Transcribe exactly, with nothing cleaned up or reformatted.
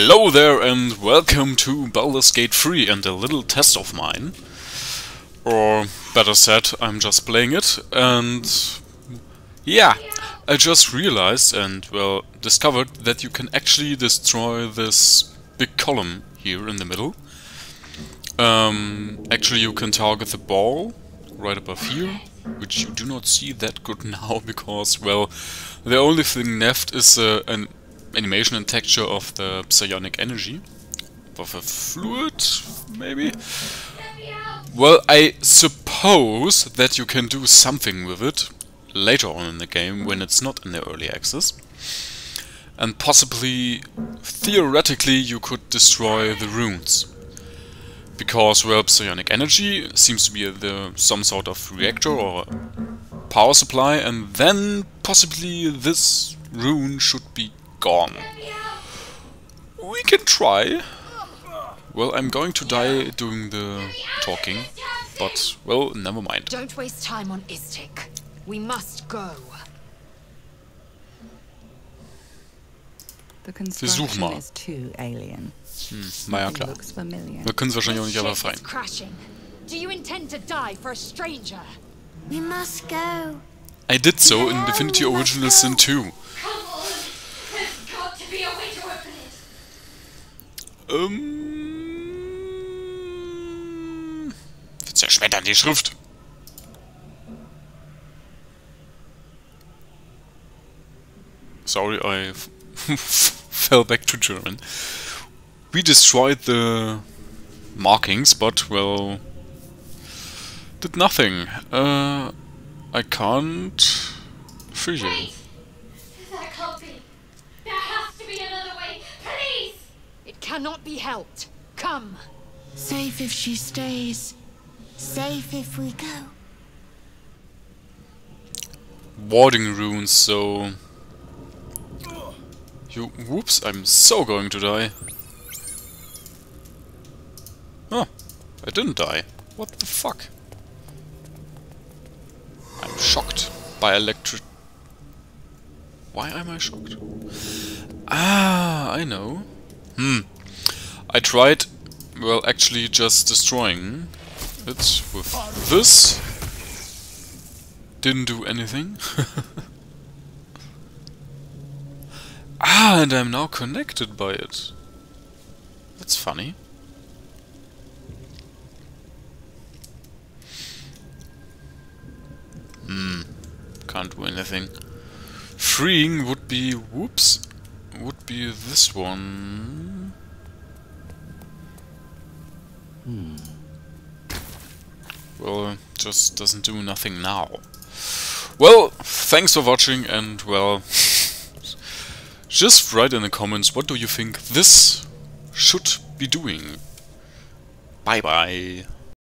Hello there and welcome to Baldur's Gate three and a little test of mine. Or better said, I'm just playing it and yeah, I just realized and well discovered that you can actually destroy this big column here in the middle. Um, actually you can target the ball right above here, which you do not see that good now because well the only thing left is uh, an animation and texture of the psionic energy of a fluid, maybe. Well, I suppose that you can do something with it later on in the game when it's not in the early access, and possibly theoretically you could destroy the runes because well, psionic energy seems to be the some sort of reactor or power supply, and then possibly this rune should be gone. We can try. Well, I'm going to die doing the talking, but, well, never mind. Don't waste time on Istik. We must go. The construction mal. is too alien. Hm, na ja, klar. Looks familiar. Wir können es wahrscheinlich auch nicht aber freien. Crashing. Do you intend to die for a stranger? We must go. I did so in Divinity Original Sin two. Ähm... Wir zerschmettern die Schrift. Sorry, I fell back to German. We destroyed the markings, but, well... did nothing. Uh, I can't... free you. Wait! That can't be. There has to be another way. Please! It cannot be helped. Come. Safe if she stays. Safe if we go. Warding runes, so... You... Whoops, I'm so going to die. Oh, I didn't die. What the fuck? I'm shocked by electric... Why am I shocked? Ah, I know. Hmm. I tried, well, actually just destroying it with this. Didn't do anything. Ah, and I'm now connected by it. That's funny. Hmm. Can't do anything. Freeing would be... whoops. Would be this one. Hmm. Well, just doesn't do nothing now. Well, thanks for watching and well... just write in the comments what do you think this should be doing. Bye bye.